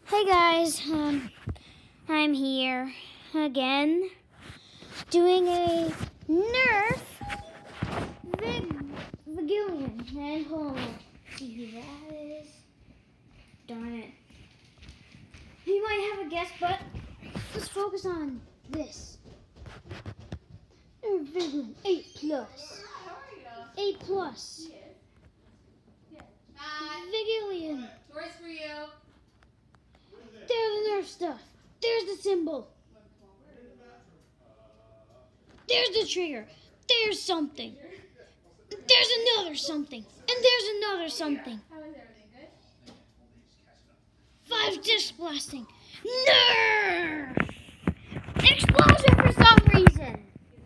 Hey guys, I'm here again doing a NERF Vigilion. And hold on, see who that is. Darn it. You might have a guess, but let's focus on this. NERF Vigilion 8+. 8+. Vigilion. Toys for you. There's the NERF stuff. There's the symbol. There's the trigger. There's something. There's another something. And there's another something. How is everything? Good? 5 disc blasting. NERF! Explosion for some reason.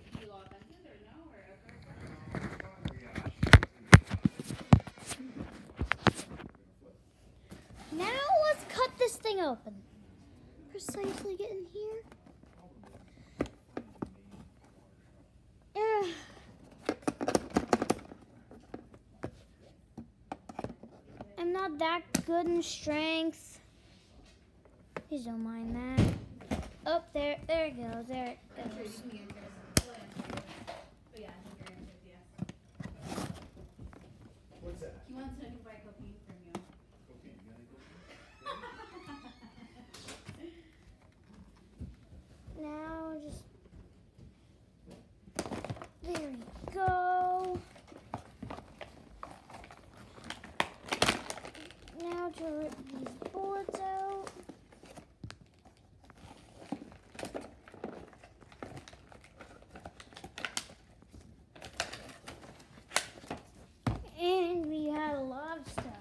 Now let's cut this thing open. Precisely get in here. I'm not that good in strength. Please don't mind that. Oh, there it goes. There it goes. What's that? He wants to buy cocaine from you. Cocaine? You got any cocaine? Now just there we go. Now to rip these bullets out. And we had a lot of stuff.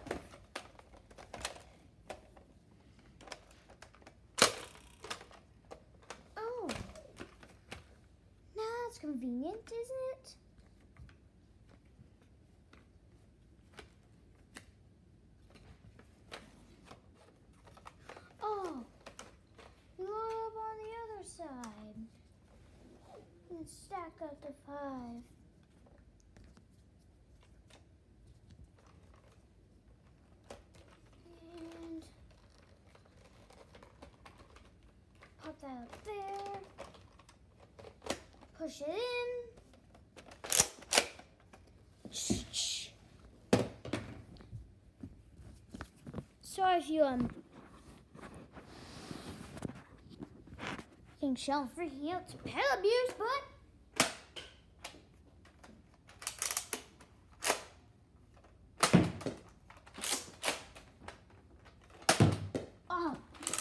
Oh, now that's convenient, isn't it? Oh, we go up on the other side and stack up to 5. And pop that up there. Push it in. Shh. Sorry if you think Shell freaking out to pet abuse, but oh.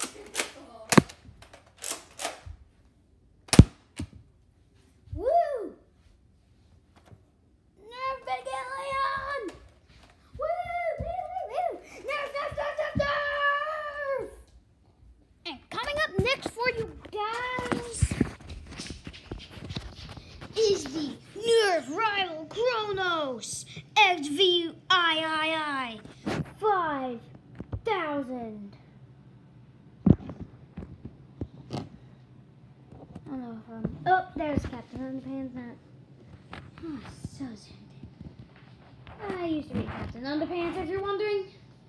Woo! NERF Vigilion! Woo! NERF! And coming up next for you guys is the NERF Rival Kronos XVII 5000. I don't know if oh, there's Captain Underpants. Oh, so sad. I used to be Captain Underpants, if you're wondering.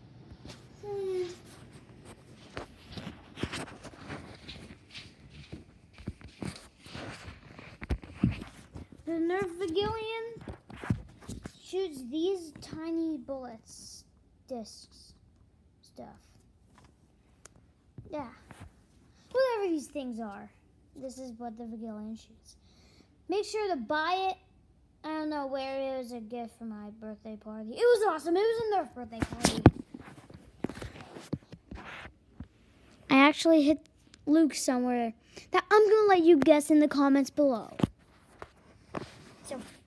The NERF Vigilion shoots these tiny bullets, discs, stuff. Yeah. Whatever these things are. This is what the Vigilion shoots. Make sure to buy it. I don't know where it was a gift for my birthday party. It was awesome. It was a NERF birthday party. I actually hit Luke somewhere that I'm going to let you guess in the comments below. So